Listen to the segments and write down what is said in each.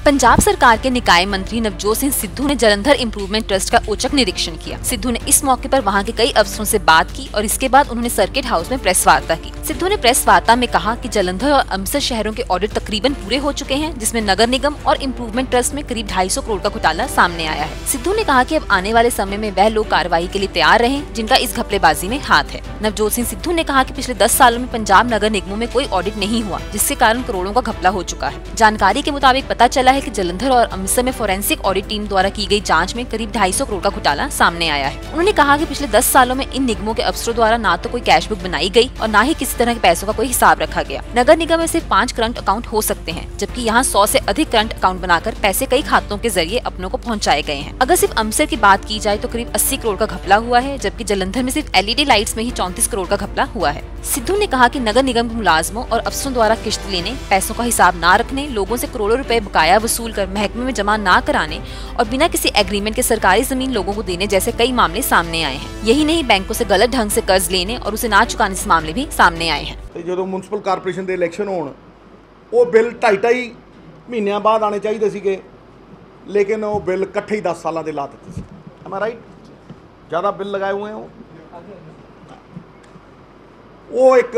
पंजाब सरकार के निकाय मंत्री नवजोत सिंह सिद्धू ने जालंधर इंप्रूवमेंट ट्रस्ट का औचक निरीक्षण किया। सिद्धू ने इस मौके पर वहां के कई अफसरों से बात की और इसके बाद उन्होंने सर्किट हाउस में प्रेस वार्ता की। सिद्धू ने प्रेस वार्ता में कहा कि जालंधर और अमृतसर शहरों के ऑडिट तकरीबन पूरे हो चुके हैं, जिसमें नगर निगम और इंप्रूवमेंट ट्रस्ट में करीब 250 करोड़ का घोटाला सामने आया है। सिद्धू ने कहा कि अब आने वाले समय में वह लोग कार्रवाई के लिए तैयार रहें जिनका इस घपलेबाजी में हाथ है। नवजोत सिंह सिद्धू ने कहा कि पिछले 10 सालों में पंजाब नगर निगमों में कोई ऑडिट नहीं हुआ, जिसके कारण करोड़ों का घपला हो चुका है। जानकारी के मुताबिक पता चला है कि जालंधर और अमृतसर में फोरेंसिक ऑडिट टीम द्वारा की गई जांच में करीब 250 करोड़ का घोटाला सामने आया है। उन्होंने कहा कि पिछले 10 सालों में इन निगमों के अफसरों द्वारा ना तो कोई कैश बुक बनाई गई और ना ही किसी तरह के पैसों का कोई हिसाब रखा गया। नगर निगम में सिर्फ 5 करंट अकाउंट हो सकते हैं, जबकि यहाँ 100 से अधिक करंट अकाउंट बनाकर पैसे कई खातों के जरिए अपनों को पहुँचाए गए हैं। अगर सिर्फ अमृतसर की बात की जाए तो करीब 80 करोड़ का घपला हुआ है, जबकि जालंधर में सिर्फ LED लाइट्स में ही 34 करोड़ का घपला हुआ है। सिद्धू ने कहा कि नगर निगम के मुलाजमों और अफसरों द्वारा किश्त लेने, पैसों का हिसाब न रखने, लोगों से करोड़ों रुपए बकाया वसूल कर महकमे में जमा न कराने और बिना किसी एग्रीमेंट के सरकारी जमीन लोगों को देने जैसे कई मामले सामने आए हैं। यही नहीं, बैंकों से गलत ढंग से कर्ज लेने और उसे ना चुकाने से मामले भी सामने आए हैं। जो म्यूनसिपल कारपोरेशन के इलैक्शन होण वो बिल 2.5 महीनों बाद आने चाहिए सीगे, लेकिन वो बिल इकट्ठे ही 10 सालों के ला दिते। Am I right? ज़्यादा बिल लगाए हुए हैं वो एक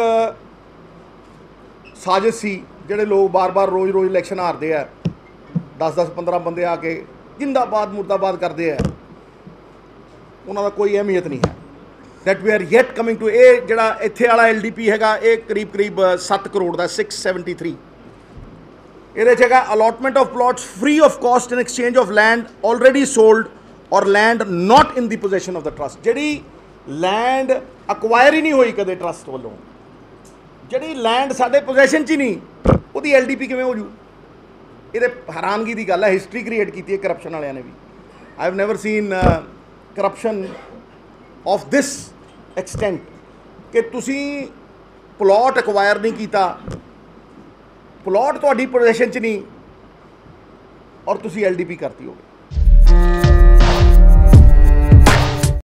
साजिश सी, ਜਿਹੜੇ लोग बार बार रोज़ रोज़ इलैक्शन हारते हैं, 10-15 बंदे आके जिंदाबाद मुर्दाबाद करते हैं, उन्होंने कोई अहमियत नहीं है। That we are yet coming to ये जड़ा इत्थे वाला LDP हैगा, ये करीब 7 करोड़ का 673। ये allotment of plots free of cost in exchange of land already sold और land not in the possession of the trust. जी लैंड अक्वायर ही नहीं हुई कदे ट्रस्ट वालों, जी लैंड साडे पोजेशन च ही नहीं, वो LDP किवें हो जू? ये हैरानगी की गल है। हिस्टरी क्रिएट की है करप्शन वाले ने भी। I have never seen corruption of this extent कि तुसी प्लॉट एक्वायर नहीं किया, प्लॉट तुहाडी पोजेशन च नहीं और तुसी LDP करती हो।